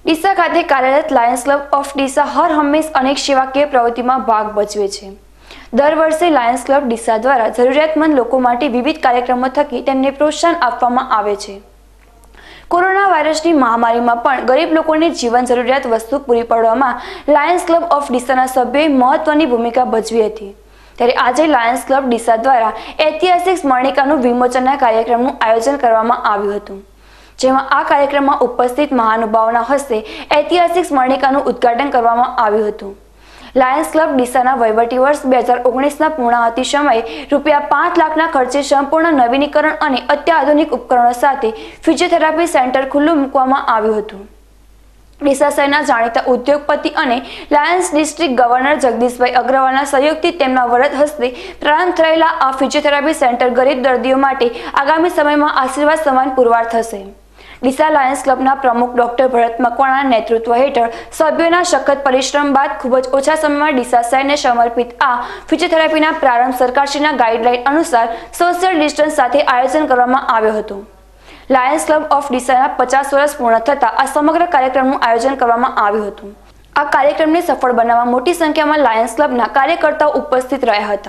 ડીસા ખાતે કાર્યરત Lions Club of Deesa હર હંમેશ અનેક સેવાકીય પ્રવૃત્તિમાં ભાગ ભજવે છે। દર વર્ષે લાયન્સ ક્લબ ડીસા દ્વારા જરૂરિયાતમંદ લોકો માટે વિવિધ કાર્યક્રમો થકી તેમને પ્રોત્સાહન આપવામાં આવે છે। કોરોના વાયરસની મહામારીમાં પણ ગરીબ લોકોને જીવન જરૂરિયાત વસ્તુ પૂરી પાડવામાં લાયન્સ ક્લબ ઓફ ડીસાના સભ્યોએ મહત્વની ભૂમિકા ભજવી હતી। ત્યારે આજે લાયન્સ ક્લબ ડીસા દ્વારા ઐતિહાસિક સ્મરણિકાનું વિમોચનના કાર્યક્રમનું આયોજન કરવામાં આવ્યું હતું, જેમાં આ કાર્યક્રમમાં ઉપસ્થિત મહાનુભાવોના હસ્તે ઐતિહાસિક સ્મરણિકાનું ઉદ્ઘાટન કરવામાં આવ્યું હતું। લાયન્સ ક્લબ ડીસાના વહીવટી વર્ષ 2019ના પૂર્ણાહુતિ સમયે ₹5 લાખના ખર્ચે સંપૂર્ણ નવીનીકરણ અને અત્યાધુનિક ઉપકરણો સાથે ફિઝિયોથેરાપી સેન્ટર ખુલ્લું મૂકવામાં આવ્યું હતું। ડીસા શહેરના જાણીતા ઉદ્યોગપતિ અને લાયન્સ ડિસ્ટ્રિક્ટ ગવર્નર જગદીશભાઈ અગ્રવાલના સહયોગથી તેમના વરદ હસ્તે પ્રારંભ થયેલા આ ફિઝિયોથેરાપી સેન્ટર ગરીબ દર્દીઓ માટે આગામી સમયમાં આશીર્વાદ સમાન પુરવાર થશે। ડીસા લાયન્સ ક્લબના પ્રમુખ ડોક્ટર ભરત મકવાણાના નેતૃત્વ હેઠળ સભ્યોના સખત પરિશ્રમ બાદ ખૂબ જ ઓછા સમયમાં ડીસા શહેરને સમર્પિત આ ફિઝિયોથેરાપીના પ્રારંભ સરકારશ્રીના ગાઈડલાઈન અનુસાર સોશિયલ ડિસ્ટન્સ સાથે આયોજન કરવામાં આવ્યો હતો। લાયન્સ ક્લબ ઓફ ડીસાના 50 વર્ષ પૂર્ણ થતા આ સમગ્ર કાર્યક્રમનું આયોજન કરવામાં આવ્યું હતું। આ કાર્યક્રમને સફળ બનાવવા મોટી સંખ્યામાં લાયન્સ ક્લબના કાર્યકર્તાઓ ઉપસ્થિત રહ્યા હતા।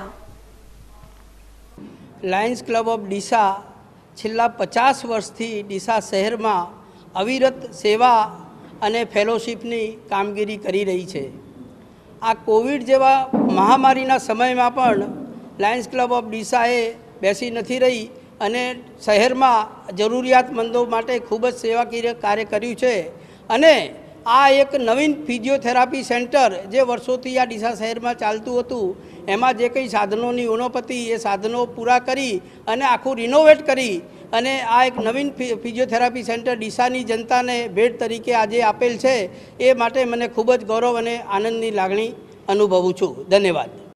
લાયન્સ ક્લબ ઓફ ડીસા છેલ્લા 50 વર્ષથી ડીસા શહેરમાં અવિરત સેવા અને ફેલોશિપની કામગીરી કરી રહી છે। આ કોવિડ જેવા મહામારીના સમયમાં પણ લાયન્સ ક્લબ ઓફ ડીસાએ બેસી નથી રહી અને શહેરમાં જરૂરિયાતમંદો માટે ખૂબ જ સેવાકીય કાર્ય કર્યું છે। અને આ એક નવીન ફિઝિયોથેરાપી સેન્ટર જે વર્ષોથી આ ડીસા શહેરમાં ચાલતું હતું, એમાં જે કંઈ સાધનોની ઉણપ હતી એ સાધનો પૂરા કરી અને આખું રિનોવેટ કરી અને આ એક નવીન ફિઝિયોથેરાપી સેન્ટર ડીસાની જનતાને ભેટ તરીકે આજે આપેલ છે। એ માટે મને ખૂબ જ ગૌરવ અને આનંદની લાગણી અનુભવું છું। ધન્યવાદ।